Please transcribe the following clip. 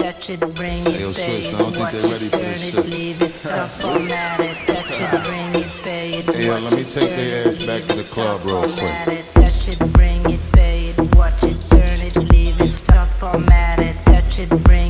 touch it, bring it, Hey, yo, pay Swiss, it, I don't think watch they it, ready for turn this it, shit. leave it, stop, format it, touch it, bring it, pay it, Hey, yo, watch let me it, take turn their it, ass back leave to the it, club stop, real format quick. it, touch it, bring it, pay it, watch it, turn it, leave it, stop, format it, touch it, bring